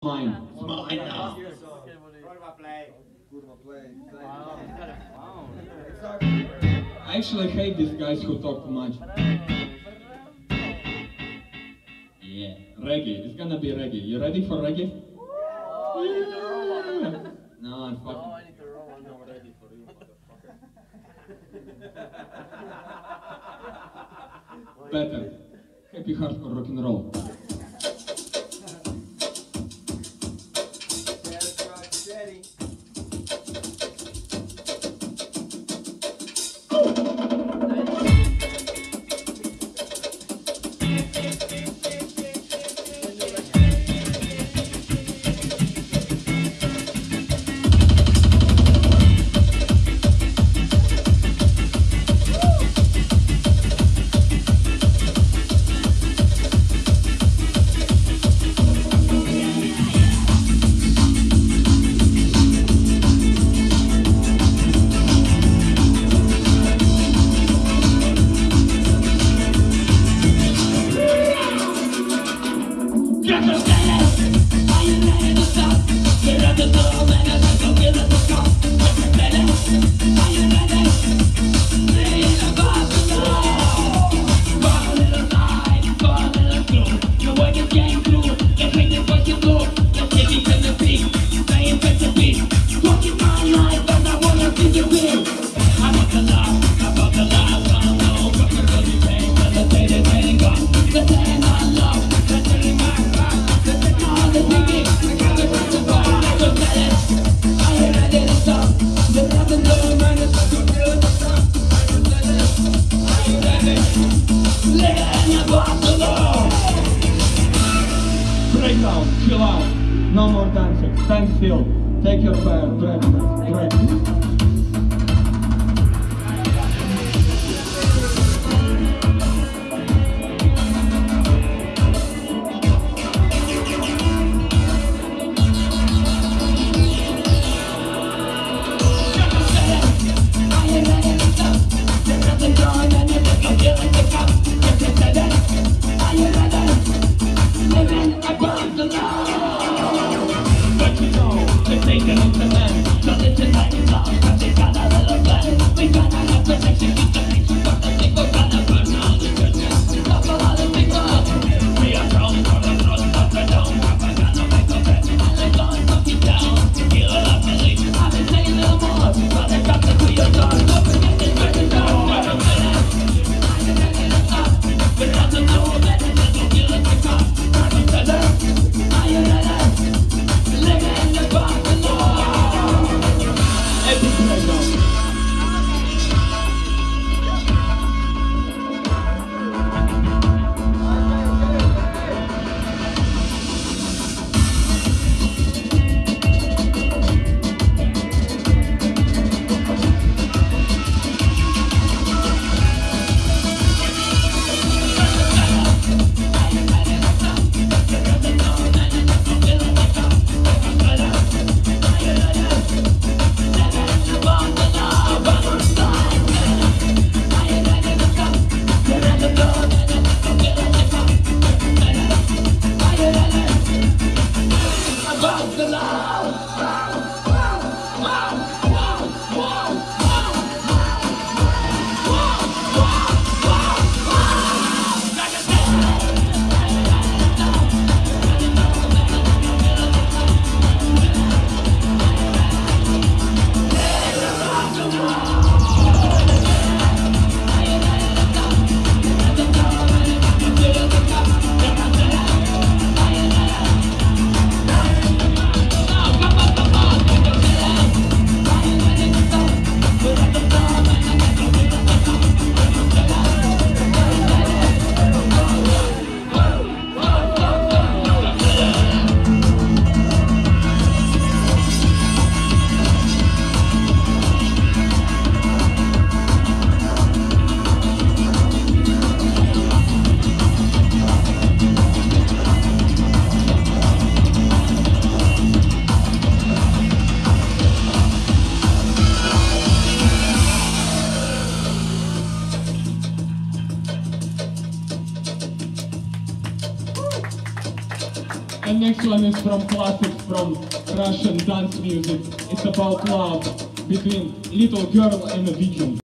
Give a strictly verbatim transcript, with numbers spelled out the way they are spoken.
Mine. Mine now. I actually hate these guys who talk too much. Yeah, reggae. It's gonna be reggae. You ready for reggae? Yeah. No, I'm fucking. Better. Happy hardcore rock and roll. Break out, chill out, no more dancing, stand still, take your breath, breath, breath. And next one is from classics from Russian dance music. It's about love between little girl and a pigeon.